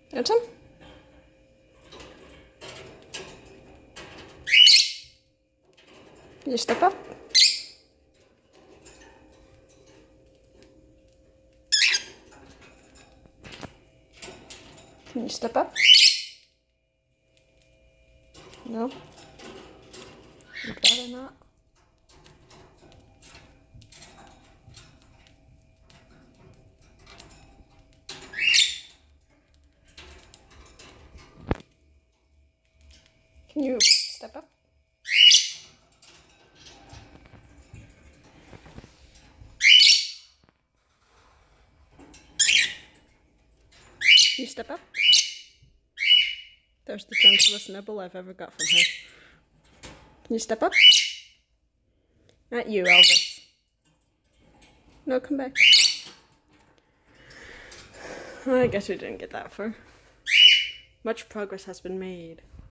Your turn. Can you step up? Can you step up? No? You'd rather not? Can you step up? Can you step up? There's the gentlest nibble I've ever got from her. Can you step up? Not you, Elvis. No, come back. I guess we didn't get that far. Much progress has been made.